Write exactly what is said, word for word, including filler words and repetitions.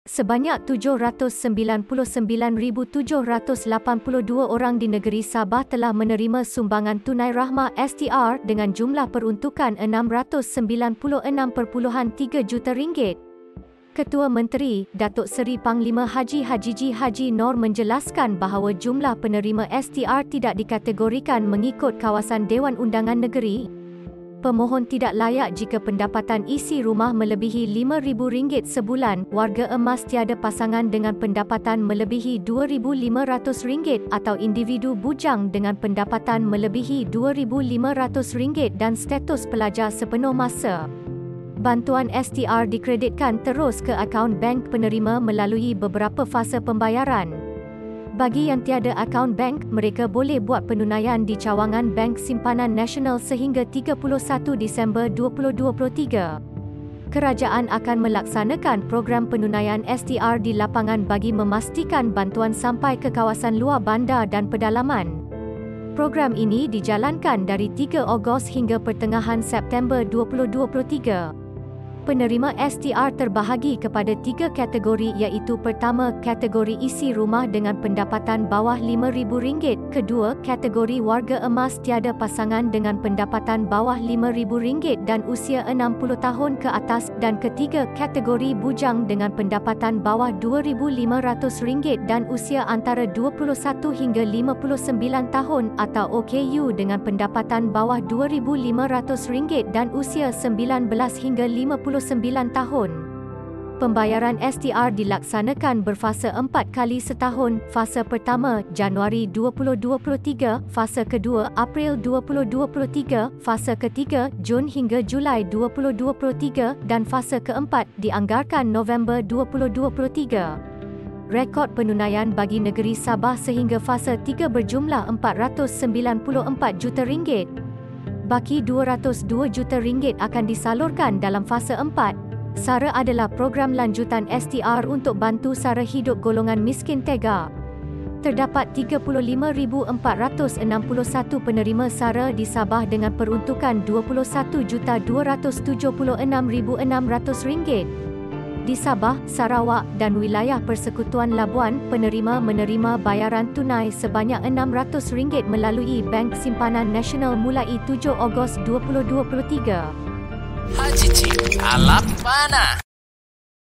Sebanyak tujuh ratus sembilan puluh sembilan ribu tujuh ratus lapan puluh dua orang di negeri Sabah telah menerima sumbangan tunai rahmah S T R dengan jumlah peruntukan enam ratus sembilan puluh enam perpuluhan tiga juta ringgit. Ketua Menteri, Datuk Seri Panglima Haji Hajiji Haji Nor menjelaskan bahawa jumlah penerima S T R tidak dikategorikan mengikut kawasan Dewan Undangan Negeri. Pemohon tidak layak jika pendapatan isi rumah melebihi lima ribu ringgit sebulan, warga emas tiada pasangan dengan pendapatan melebihi dua ribu lima ratus ringgit atau individu bujang dengan pendapatan melebihi dua ribu lima ratus ringgit dan status pelajar sepenuh masa. Bantuan S T R dikreditkan terus ke akaun bank penerima melalui beberapa fasa pembayaran. Bagi yang tiada akaun bank, mereka boleh buat penunaian di cawangan Bank Simpanan Nasional sehingga tiga puluh satu Disember dua ribu dua puluh tiga. Kerajaan akan melaksanakan program penunaian S T R di lapangan bagi memastikan bantuan sampai ke kawasan luar bandar dan pedalaman. Program ini dijalankan dari tiga Ogos hingga pertengahan September dua ribu dua puluh tiga. Penerima S T R terbahagi kepada tiga kategori iaitu pertama, kategori isi rumah dengan pendapatan bawah lima ribu ringgit, kedua, kategori warga emas tiada pasangan dengan pendapatan bawah lima ribu ringgit dan usia enam puluh tahun ke atas, dan ketiga, kategori bujang dengan pendapatan bawah dua ribu lima ratus ringgit dan usia antara dua puluh satu hingga lima puluh sembilan tahun atau O K U dengan pendapatan bawah dua ribu lima ratus ringgit dan usia sembilan belas hingga lima puluh sembilan tahun. Pembayaran S T R dilaksanakan berfasa empat kali setahun. Fasa pertama, Januari dua ribu dua puluh tiga, fasa kedua, April dua ribu dua puluh tiga, fasa ketiga, Jun hingga Julai dua ribu dua puluh tiga dan fasa keempat dianggarkan November dua ribu dua puluh tiga. Rekod penunaian bagi negeri Sabah sehingga fasa tiga berjumlah empat ratus sembilan puluh empat juta ringgit. Baki dua ratus dua juta ringgit akan disalurkan dalam fasa empat. SARA adalah program lanjutan S T R untuk bantu sara hidup golongan miskin tega. Terdapat tiga puluh lima ribu empat ratus enam puluh satu penerima SARA di Sabah dengan peruntukan dua puluh satu juta dua ratus tujuh puluh enam ribu enam ratus ringgit. Di Sabah, Sarawak dan wilayah Persekutuan Labuan, penerima menerima bayaran tunai sebanyak enam ratus ringgit melalui Bank Simpanan Nasional mulai tujuh Ogos dua ribu dua puluh tiga. Haji Cik, alam mana?